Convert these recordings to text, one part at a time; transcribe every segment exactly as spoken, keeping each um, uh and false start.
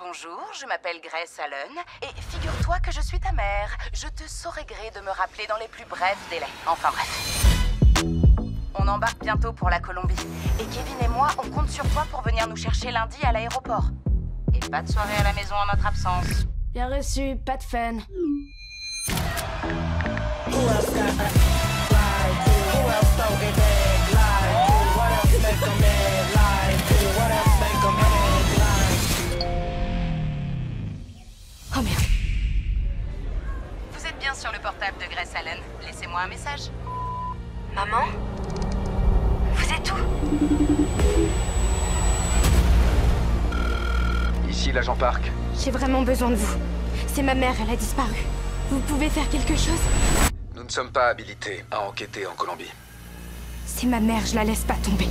Bonjour, je m'appelle Grace Allen, et figure-toi que je suis ta mère. Je te saurai gré de me rappeler dans les plus brefs délais. Enfin bref. On embarque bientôt pour la Colombie. Et Kevin et moi, on compte sur toi pour venir nous chercher lundi à l'aéroport. Et pas de soirée à la maison en notre absence. Bien reçu, pas de fun. Oh merde. Vous êtes bien sur le portable de Grace Allen. Laissez-moi un message. Maman? Vous êtes où? Ici l'agent Park. J'ai vraiment besoin de vous. C'est ma mère, elle a disparu. Vous pouvez faire quelque chose? Nous ne sommes pas habilités à enquêter en Colombie. C'est ma mère, je la laisse pas tomber.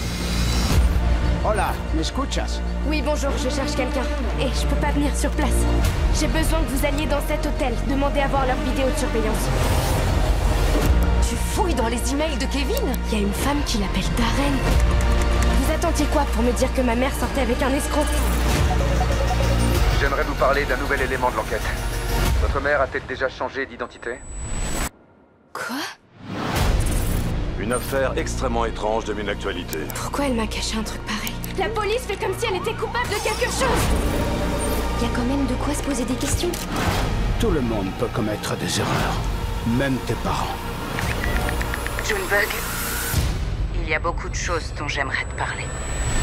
Hola, ¿me escuchas? Oui, bonjour, je cherche quelqu'un. Et je peux pas venir sur place. J'ai besoin que vous alliez dans cet hôtel. Demandez à voir leur vidéo de surveillance. Tu fouilles dans les emails de Kevin? Il y a une femme qui l'appelle Darren. Vous attendiez quoi pour me dire que ma mère sortait avec un escroc? J'aimerais vous parler d'un nouvel élément de l'enquête. Votre mère a-t-elle déjà changé d'identité? Quoi? Une affaire extrêmement étrange devient l'actualité. Pourquoi elle m'a caché un truc pareil? La police fait comme si elle était coupable de quelque chose! Il y a quand même de quoi se poser des questions. Tout le monde peut commettre des erreurs, même tes parents. Junebug, il y a beaucoup de choses dont j'aimerais te parler.